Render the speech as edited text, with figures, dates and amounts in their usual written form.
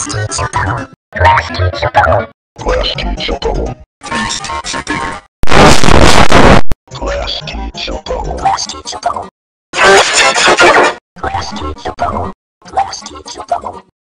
teacher bubble. Glass teacher bubble. Glass teacher bubble. Glass teacher bubble. Glass teacher bubble. Glass teacher bubble. Glass teacher bubble. Glass teacher bubble.